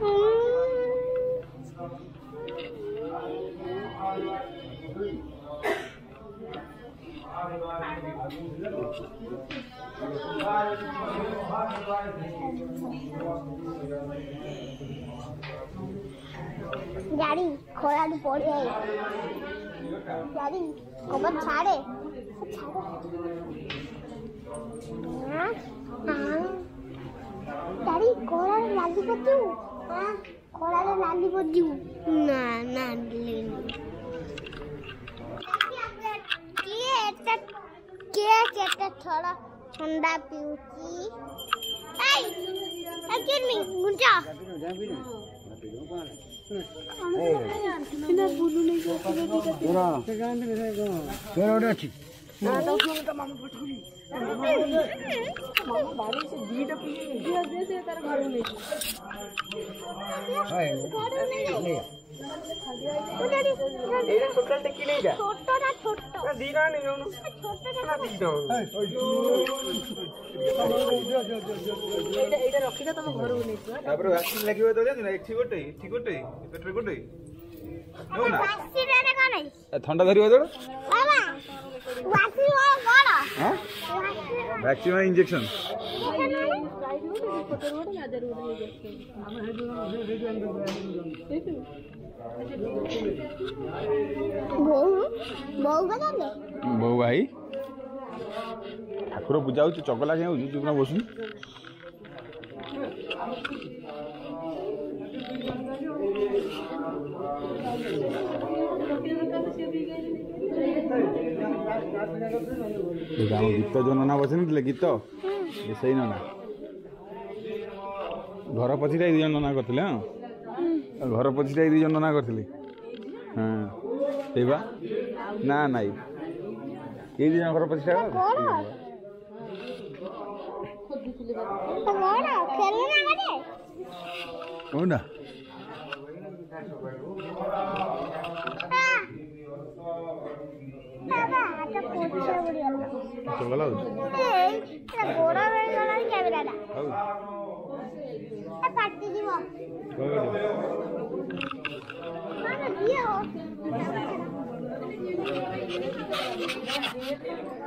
गाड़ी खोला तो पड़ गई गाड़ी कबर छाड़े गाड़ी कोला लाली पत्तू हां कोला लाली पत्तू ना ना थोड़ा ठंडा पीऊची गुंजा ठंडा धर वैक्सीन इंजेक्शन बो भाई ठाकुर पूजा हो चगला क्या चुपना बस गीत जो नना बस गीत से नना घर पछिटा दी जन नना करते घर पछिटा दी जन नना करते हाँ ना नाई ये दी जन घर पछिटा ना चगला गोड़ा में गला कैमरा दा पार्टी जीवो माने दियो